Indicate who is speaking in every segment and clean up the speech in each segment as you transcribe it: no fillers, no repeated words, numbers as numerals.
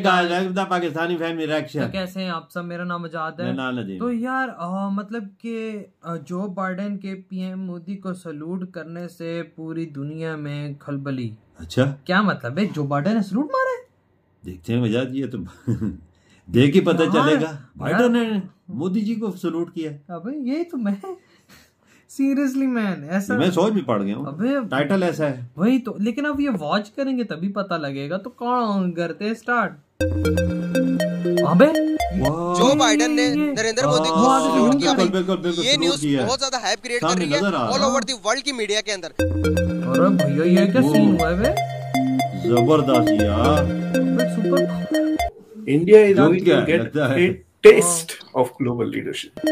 Speaker 1: The Pakistani family reaction.
Speaker 2: कैसे हैं आप सब? मेरा नाम आजाद है।
Speaker 1: नदीम।
Speaker 2: तो यार मतलब कि जो बाइडेन के पीएम मोदी को सलूट करने से पूरी दुनिया में खलबली।
Speaker 1: अच्छा,
Speaker 2: क्या मतलब है? जो बाइडेन ने सलूट मारा है? देखते
Speaker 1: हैं मजा दिया तो देख ही पता चलेगा। बाइडेन ने मोदी जी को सलूट किया।
Speaker 2: अबे यही तो मैं सीरियसली मैन ऐसा
Speaker 1: मैं सोच भी पड़ गया हूँ।
Speaker 2: अबे
Speaker 1: टाइटल ऐसा है
Speaker 2: वही तो, लेकिन अब ये वॉच करेंगे तभी पता लगेगा। तो कौन करते स्टार्ट? अबे
Speaker 3: जो बाइडेन ने नरेंद्र मोदी को सलूट किया भाई, ये न्यूज़ बहुत ज्यादा हाइप क्रिएट कर रही है ऑल ओवर द वर्ल्ड की मीडिया के अंदर।
Speaker 2: अरे भैया ये क्या सीन हुआ है बे?
Speaker 1: जबरदस्त यार,
Speaker 4: super. India is going to get a taste of global leadership।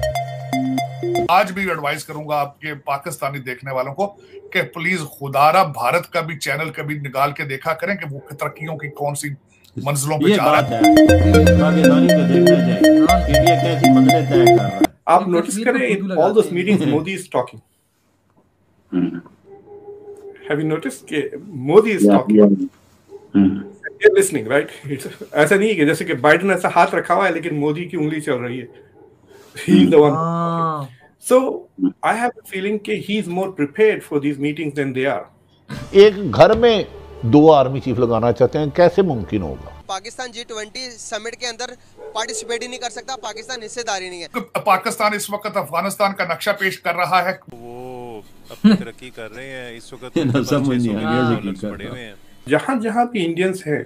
Speaker 5: आज भी एडवाइस करूंगा आपके पाकिस्तानी देखने वालों को कि प्लीज खुदारा भारत का भी चैनल कभी निकाल के देखा करें कि वो तरक्कियों की कौन सी मंजिलों पे जा रहा है।
Speaker 1: पाकिस्तानी को देखना चाहिए कि इंडिया कैसी मंजिलें तय कर रहा है।
Speaker 4: आप नोटिस करें in all those meetings Modi is talking. Have you notice कि Modi is talking, you're listening, right? ऐसा नहीं है कि जैसे कि बाइडेन ऐसा हाथ रखा हुआ है लेकिन मोदी की उंगली चल रही है। He is the one. So I have a feeling कि he is more prepared for these meetings than they are.
Speaker 6: एक घर में 2 आर्मी चीफ लगाना चाहते हैं, कैसे मुमकिन होगा?
Speaker 3: पाकिस्तान G20 समिट के अंदर पार्टिसिपेट ही नहीं कर सकता, पाकिस्तान हिस्सेदारी नहीं है।
Speaker 5: पाकिस्तान इस वक्त अफगानिस्तान का नक्शा पेश कर रहा है।
Speaker 7: वो अपनी तरक्की कर रहे हैं इस वक्त, पड़े हुए हैं।
Speaker 4: जहां जहां भी इंडियंस हैं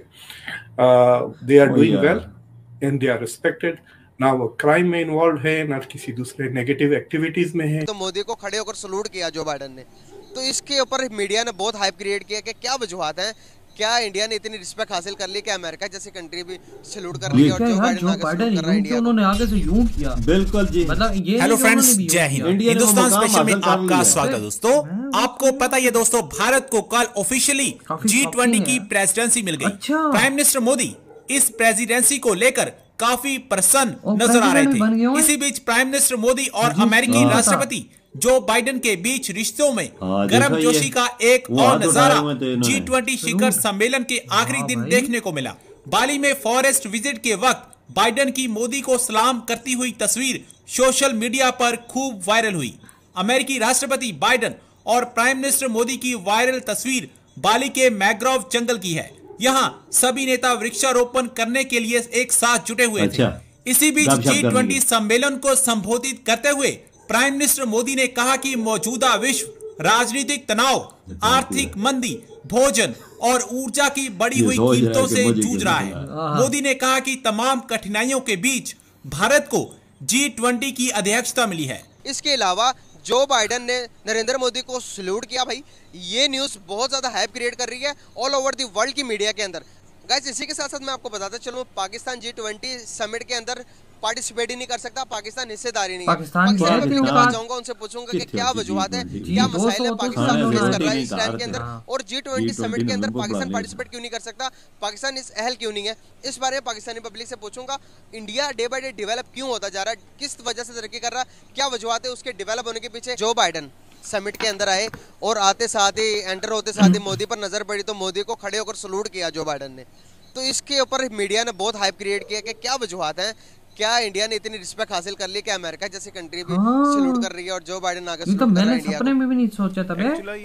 Speaker 4: they are doing well and they are respected. ना वो क्राइम में इन्वॉल्व है, ना किसी दूसरे नेगेटिव एक्टिविटीज में है।
Speaker 3: तो मोदी को खड़े होकर सलूट किया जो बाइडेन ने, तो इसके ऊपर मीडिया ने बहुत हाइप क्रिएट किया कि क्या वजूहत है, क्या इंडिया ने इतनी रिस्पेक्ट हासिल कर ली कि अमेरिका जैसी कंट्री भी सलूट कर रही है और जो बाइडेन आगे सलूट कर रहा है इंडिया,
Speaker 2: उन्होंने आगे से यूं किया।
Speaker 1: बिल्कुल जी।
Speaker 2: मतलब ये
Speaker 8: हेलो फ्रेंड्स, जय हिंद। हिंदुस्तान स्पेशल में आपका स्वागत है दोस्तों। आपको पता है दोस्तों, भारत को कल ऑफिशियली G20 की प्रेसिडेंसी मिल गई। प्राइम मिनिस्टर मोदी इस प्रेसिडेंसी को लेकर काफी प्रसन्न नजर आ रहे थे। इसी बीच प्राइम मिनिस्टर मोदी और अमेरिकी राष्ट्रपति जो बाइडेन के बीच रिश्तों में गर्मजोशी का एक और नजारा G20 शिखर सम्मेलन के आखिरी दिन देखने को मिला। बाली में फॉरेस्ट विजिट के वक्त बाइडेन की मोदी को सलाम करती हुई तस्वीर सोशल मीडिया पर खूब वायरल हुई। अमेरिकी राष्ट्रपति बाइडेन और प्राइम मिनिस्टर मोदी की वायरल तस्वीर बाली के मैंग्रोव जंगल की है। यहाँ सभी नेता वृक्षारोपण करने के लिए एक साथ जुटे हुए थे। इसी बीच G20 सम्मेलन को संबोधित करते हुए प्राइम मिनिस्टर मोदी ने कहा कि मौजूदा विश्व राजनीतिक तनाव, आर्थिक मंदी, भोजन और ऊर्जा की बढ़ी हुई कीमतों से जूझ रहा है। मोदी ने कहा कि तमाम कठिनाइयों के बीच भारत को G20 की अध्यक्षता मिली है।
Speaker 3: इसके अलावा जो बाइडेन ने नरेंद्र मोदी को सलूट किया भाई, ये न्यूज़ बहुत ज़्यादा हाइप क्रिएट कर रही है ऑल ओवर द वर्ल्ड की मीडिया के अंदर। गाइस इसी के साथ साथ मैं आपको बताता चलूं, पाकिस्तान G20 समिट के अंदर पार्टिसिपेट ही नहीं कर सकता, पाकिस्तान हिस्सेदारी नहीं है। पाकिस्तान के पास जाऊंगा, उनसे पूछूंगा कि क्या वजूहत है, क्या मसाइल है पाकिस्तान फेस कर रहा है इस टाइम के अंदर, और G20 समिट के अंदर पाकिस्तान पार्टिसिपेट क्यों नहीं कर सकता, पाकिस्तान इस अहल क्यों नहीं है। इस बारे में पाकिस्तानी पब्लिक से पूछूंगा। India day by day develop क्यों होता जा रहा है, किस वजह से तरक्की कर रहा है, क्या वजूहत है उसके डेवलप होने के पीछे। जो बाइडेन समिट के अंदर आए और आते साथ ही एंटर होते साथ ही मोदी पर नजर पड़ी तो मोदी को खड़े होकर सलूट किया जो बाइडेन ने। तो इसके ऊपर मीडिया ने बहुत हाइप क्रिएट किया कि क्या वजूहत है, क्या इंडिया ने इतनी रिस्पेक्ट हासिल कर ली कि अमेरिका जैसी कंट्री भी सलूट कर रही है और जो बाइडेन आगे सलूट कर रहा है इंडिया को।
Speaker 2: सपने में भी नहीं सोचा था बे।
Speaker 7: एक्चुअली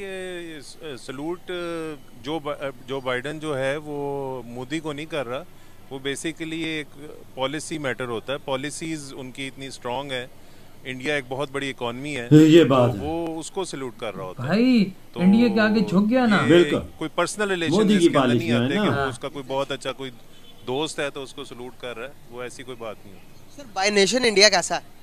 Speaker 7: ये सलूट जो बाइडेन जो है वो मोदी को नहीं कर रहा, वो बेसिकली एक पॉलिसी मैटर होता है। पॉलिसीज उनकी इतनी स्ट्रांग है, इंडिया एक बहुत बड़ी इकोनॉमी है,
Speaker 1: ये बात
Speaker 7: तो वो उसको सलूट कर रहा होता है
Speaker 2: भाई। तो इंडिया के आगे झुक गया ना।
Speaker 7: कोई पर्सनल रिलेशन इसके अंदर नहीं आते कि वो उसका कोई बहुत अच्छा कोई दोस्त है तो उसको सलूट कर रहा है, वो ऐसी कोई बात नहीं है।
Speaker 3: सर बाय नेशन इंडिया कैसा है?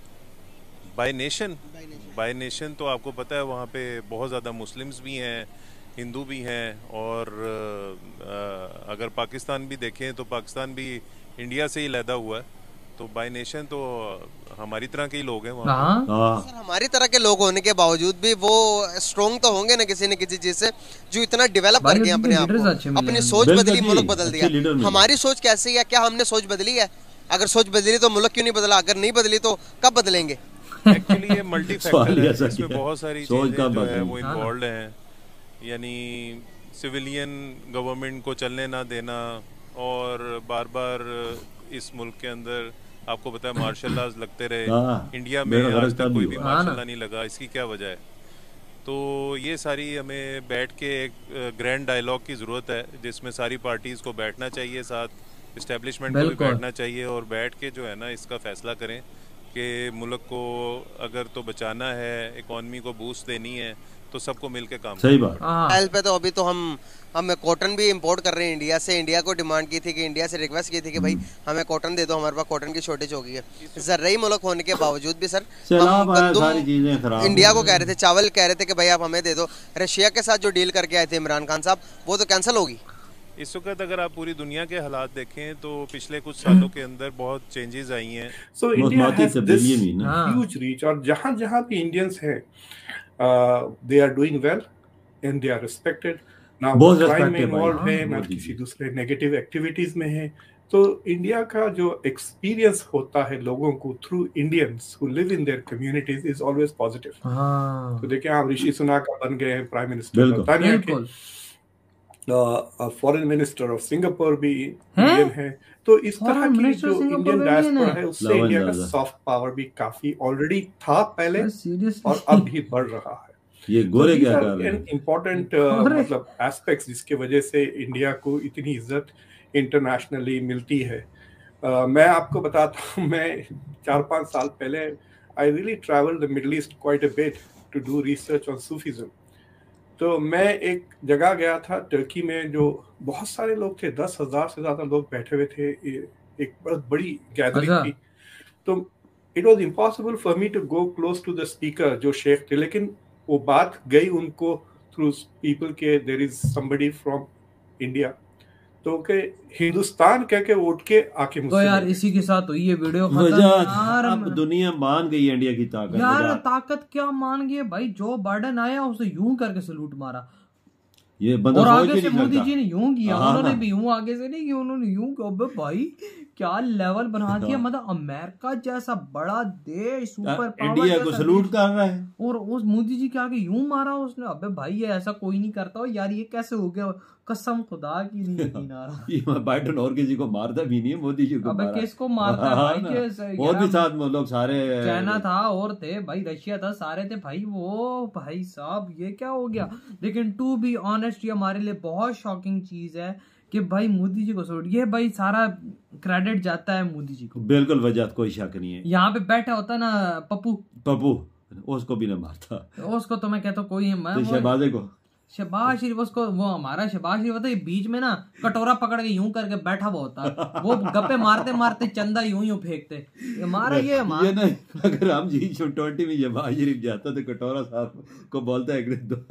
Speaker 7: बाय नेशन तो आपको पता है वहाँ पे बहुत ज़्यादा मुस्लिम्स भी हैं, हिंदू भी हैं, और अगर पाकिस्तान भी देखें तो पाकिस्तान भी इंडिया से ही लैदा हुआ है। तो बाय नेशन तो हमारी तरह के ही लोग हैं वहाँ।
Speaker 3: सर हमारी तरह के लोग होने के बावजूद भी वो स्ट्रॉन्ग तो होंगे ना किसी न किसी चीज से, जो इतना डेवलप कर गए अपने आप को, अपनी सोच बदली, मुल्क बदल दिया। हमारी सोच कैसी है, क्या हमने सोच बदली है? अगर सोच बदली तो मुल्क क्यों नहीं बदला, अगर नहीं बदली तो कब बदलेंगे?
Speaker 7: एक्चुअली ये मल्टी फैक्टर है, इसमें बहुत सारी चीजें जो है वो इन्वॉल्व हैं, यानी सिविलियन गवर्नमेंट को चलने ना देना, और बार बार इस मुल्क के अंदर आपको पता है मार्शल लॉज लगते रहे, इंडिया में आज तक कोई भी मार्शल लॉ नहीं लगा, इसकी क्या वजह है? तो ये सारी हमें बैठ के एक ग्रैंड डायलॉग की ज़रूरत है, जिसमें सारी पार्टीज़ को बैठना चाहिए, साथ इस्टेब्लिशमेंट को भी बैठना चाहिए और बैठ के जो है ना इसका फैसला करें कि मुल्क को अगर तो बचाना है, इकॉनमी को बूस्ट देनी है, तो सबको मिलके काम
Speaker 1: सही बात।
Speaker 3: हेल्प पे तो अभी तो हम कॉटन भी इंपोर्ट कर रहे हैं इंडिया से। इंडिया को डिमांड की थी कि इंडिया से रिक्वेस्ट की थी कि भाई हमें कॉटन दे दो, हमारे पास कॉटन की शॉर्टेज हो गई है। ज़र्राई मुल्क होने के बावजूद भी सर हम गंदम इंडिया को कह रहे थे, चावल कह रहे थे कि भाई आप हमें दे दो। रशिया के साथ जो डील करके आए थे इमरान खान साहब, वो तो कैंसिल होगी।
Speaker 7: इस वक्त अगर आप पूरी दुनिया के हालात देखें तो पिछले कुछ सालों के अंदर बहुत चेंजेस आई हैं।
Speaker 4: So India has this huge reach, और जहां जहां भी इंडियंस हैं they are doing well and they are respected. ना क्राइम में इन्वॉल्व है, ना किसी दूसरे नेगेटिव एक्टिविटीज में है। तो इंडिया का जो एक्सपीरियंस होता है लोगों को through Indians who live in their communities is always positive. तो देखिए आप ऋषि सुनाक बन गए हैं प्राइम मिनिस्टर बर्तानिया के, फॉरेन मिनिस्टर ऑफ सिंगापुर भी इंडियन है। तो इस तरह की जो इंडियन डायस्पोरा है उससे इंडिया का सॉफ्ट पावर भी काफी ऑलरेडी था पहले और अब भी बढ़ रहा है।
Speaker 1: ये गोरे क्या कर रहे हैं,
Speaker 4: इम्पोर्टेंट मतलब एस्पेक्ट्स जिसके वजह से इंडिया को इतनी इज्जत इंटरनेशनली मिलती है। मैं आपको बताता हूँ, मैं 4-5 साल पहले I really travelled the Middle East quite a bit to do research on Sufism. तो मैं एक जगह गया था टर्की में, जो बहुत सारे लोग थे, 10,000 से ज्यादा लोग बैठे हुए थे, एक बहुत बड़ी गैदरिंग थी। तो it was impossible for me to go close to the speaker जो शेख थे, लेकिन वो बात गई उनको थ्रू पीपल के there is somebody from India. तो के हिंदुस्तान कह के उठ के आके मुझसे,
Speaker 2: तो यार इसी के साथ हुई ये वीडियो
Speaker 1: यार। अब दुनिया मान गई इंडिया की ताकत।
Speaker 2: यार ताकत क्या मान गई भाई, जो बाइडेन आया उसे यूं करके सलूट मारा,
Speaker 1: ये बंदा
Speaker 2: और आगे से मोदी जी ने यूं किया, उन्होंने भी यूं आगे से नहीं किया, उन्होंने यूं किया। अबे भाई क्या लेवल बना दिया, मतलब अमेरिका जैसा बड़ा देश, सुपर पावर
Speaker 1: इंडिया को सलूट कर रहा है,
Speaker 2: और उस मोदी जी के आगे यूं मारा उसने। अबे भाई ये ऐसा कोई नहीं करता यार, ये कैसे हो गया? कसम खुदा की नहीं यकीन आ रहा।
Speaker 1: ये बाइडेन और किसी को मारता भी नहीं है, मोदी जी को
Speaker 2: अबे किसको मारता है भाई? के
Speaker 1: और भी साथ में लोग सारे,
Speaker 2: चाइना था और थे भाई, रशिया था, सारे थे भाई। वो भाई साहब ये क्या हो गया? लेकिन टू बी ऑनेस्ट ये हमारे लिए बहुत शॉकिंग चीज है कि भाई मोदी जी को छोड़, ये भाई सारा क्रेडिट जाता है मोदी जी को।
Speaker 1: बिल्कुल वजह कोई शक नहीं है।
Speaker 2: यहाँ पे बैठा होता ना पप्पू,
Speaker 1: उसको भी ना मारता,
Speaker 2: उसको तो मैं कहता कोई है, मैं
Speaker 1: शहबाजे को,
Speaker 2: शहबाज शरीफ, उसको वो हमारा शहबाज शरीफ होता है, बीच में ना कटोरा पकड़ के यूं करके बैठा हुआ होता, वो गप्पे मारते मारते चंदा यूं फेंकते। हमारा ये
Speaker 1: नहीं, अगर हम G20 में शहबाज शरीफ जाता तो कटोरा साहब को बोलता है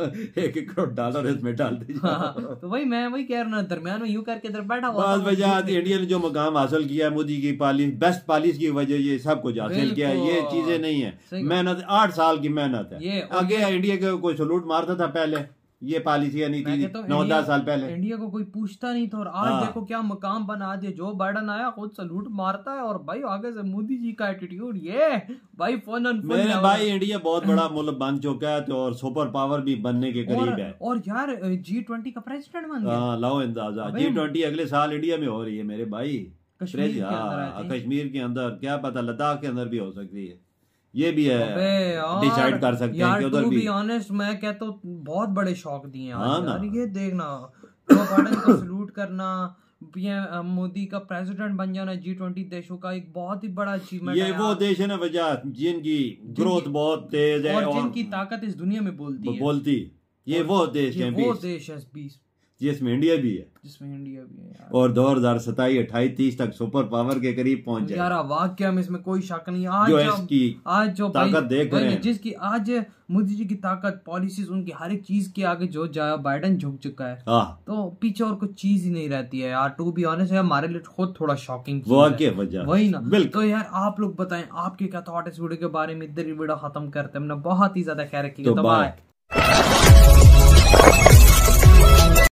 Speaker 1: 1 करोड़ डॉलर इसमें डाल दीजिए।
Speaker 2: तो वही मैं वही कह रहा हूँ, दरमियान में यूं करके इधर बैठा हुआ।
Speaker 1: इंडिया ने जो मकाम हासिल किया है मोदी की बेस्ट पॉलिसी की वजह, ये सब कुछ हासिल किया है। ये चीजें नहीं है, मेहनत 8 साल की मेहनत है। आगे इंडिया के कोई सलूट मारता था पहले, ये पॉलिसी नहीं थी 9-10 साल पहले,
Speaker 2: इंडिया को कोई पूछता नहीं था। और आज देखो क्या मकाम बना दिया, जो बाइडेन आया खुद सलूट मारता है, और भाई आगे से मोदी जी का एटीट्यूड, ये भाई फन
Speaker 1: मेरे भाई इंडिया बहुत बड़ा मुल्क बन चुका है, तो और सुपर पावर भी बनने के करीब है।
Speaker 2: और यार G20 का प्रेसिडेंट बन गया।
Speaker 1: लाओ अंदाजा, G20 अगले साल इंडिया में हो रही है मेरे भाई, कश्मीर के अंदर, क्या पता लद्दाख के अंदर भी हो सकती है। ये भी है, डिसाइड कर सकते हैं कि उधर भी।
Speaker 2: बी ऑनेस्ट मैं कहता हूँ बहुत बड़े शौक दिए यार। ये देखना, जो बाइडेन को सलूट करना, पीएम मोदी का प्रेसिडेंट बन जाना G20 देशों का एक बहुत ही बड़ा अचीवमेंट है।
Speaker 1: ये वो देश है ना वजह जिनकी ग्रोथ बहुत तेज है
Speaker 2: और जिनकी ताकत इस दुनिया में बोलती है।
Speaker 1: ये वो देश है,
Speaker 2: वो देश है 20
Speaker 1: जिसमें इंडिया भी है,
Speaker 2: यार।
Speaker 1: और 2027, 28, 30 तक सुपर पावर के करीब पहुंच जाए
Speaker 2: यार। वाकई में इसमें कोई शक नहीं।
Speaker 1: आज जो ताकत देख रहे हैं,
Speaker 2: जिसकी आज मोदी जी की ताकत, पॉलिसीज, उनकी हर एक चीज के आगे जो बाइडेन झुक चुका है, तो पीछे और कुछ चीज ही नहीं रहती है यार। टू बी ऑनेस्ट है, हमारे लिए खुद थोड़ा शॉकिंग वही ना। तो यार आप लोग बताएं आपके क्या थॉट इस वीडियो के बारे में। इधर वीडियो खत्म करते हैं, हमने बहुत ही ज्यादा कह रखी है। तो बाय।